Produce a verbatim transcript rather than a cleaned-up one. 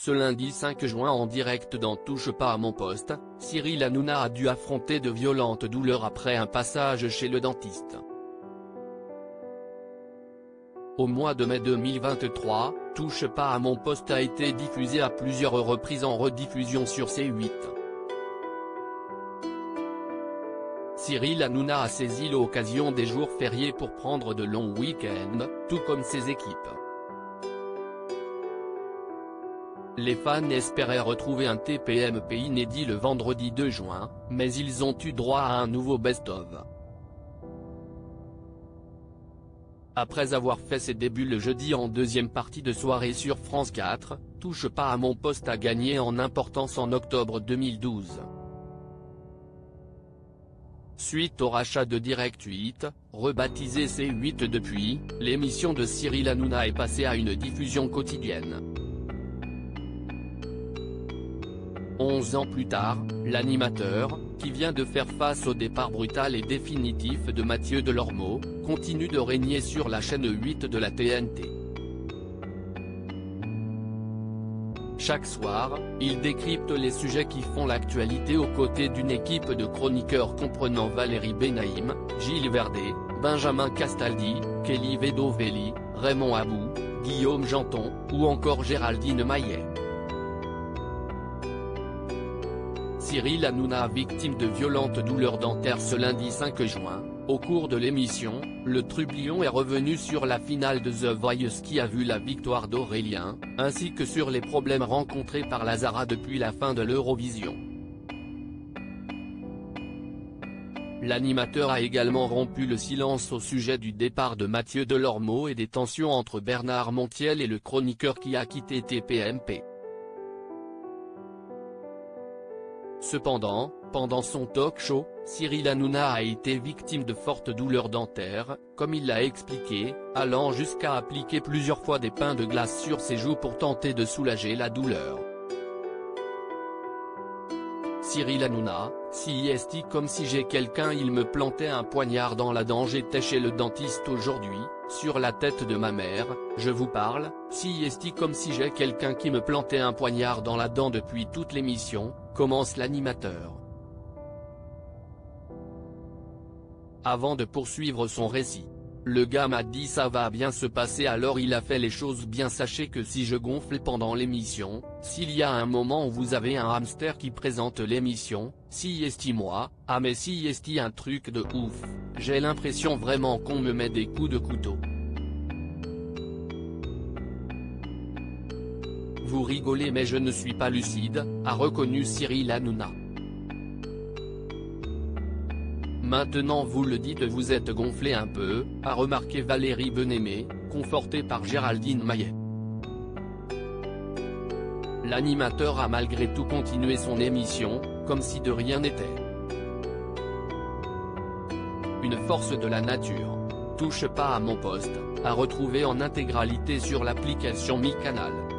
Ce lundi cinq juin en direct dans Touche pas à mon poste, Cyril Hanouna a dû affronter de violentes douleurs après un passage chez le dentiste. Au mois de mai deux mille vingt-trois, Touche pas à mon poste a été diffusé à plusieurs reprises en rediffusion sur C huit. Cyril Hanouna a saisi l'occasion des jours fériés pour prendre de longs week-ends, tout comme ses équipes. Les fans espéraient retrouver un T P M P inédit le vendredi deux juin, mais ils ont eu droit à un nouveau best-of. Après avoir fait ses débuts le jeudi en deuxième partie de soirée sur France quatre, Touche pas à mon poste a gagné en importance en octobre deux mille douze. Suite au rachat de Direct huit, rebaptisé C huit depuis, l'émission de Cyril Hanouna est passée à une diffusion quotidienne. Onze ans plus tard, l'animateur, qui vient de faire face au départ brutal et définitif de Mathieu Delormeau, continue de régner sur la chaîne huit de la T N T. Chaque soir, il décrypte les sujets qui font l'actualité aux côtés d'une équipe de chroniqueurs comprenant Valérie Benaïm, Gilles Verdet, Benjamin Castaldi, Kelly Vedovelli, Raymond Abou, Guillaume Janton, ou encore Géraldine Maillet. Cyril Hanouna victime de violentes douleurs dentaires ce lundi cinq juin, au cours de l'émission, le trublion est revenu sur la finale de The Voice qui a vu la victoire d'Aurélien, ainsi que sur les problèmes rencontrés par Lazara depuis la fin de l'Eurovision. L'animateur a également rompu le silence au sujet du départ de Mathieu Delormeau et des tensions entre Bernard Montiel et le chroniqueur qui a quitté T P M P. Cependant, pendant son talk-show, Cyril Hanouna a été victime de fortes douleurs dentaires, comme il l'a expliqué, allant jusqu'à appliquer plusieurs fois des pains de glace sur ses joues pour tenter de soulager la douleur. Cyril Hanouna, si est comme si j'ai quelqu'un il me plantait un poignard dans la dent j'étais chez le dentiste aujourd'hui, sur la tête de ma mère, je vous parle, si est comme si j'ai quelqu'un qui me plantait un poignard dans la dent depuis toute l'émission, commence l'animateur. Avant de poursuivre son récit, le gars m'a dit ça va bien se passer alors il a fait les choses bien sachez que si je gonfle pendant l'émission, s'il y a un moment où vous avez un hamster qui présente l'émission, si est moi, ah mais si est un truc de ouf, j'ai l'impression vraiment qu'on me met des coups de couteau. Vous rigolez mais je ne suis pas lucide, a reconnu Cyril Hanouna. Maintenant vous le dites vous êtes gonflé un peu, a remarqué Valérie Benaïm, confortée par Géraldine Maillet. L'animateur a malgré tout continué son émission, comme si de rien n'était. Une force de la nature, Touche pas à mon poste, à retrouver en intégralité sur l'application Mi Canal.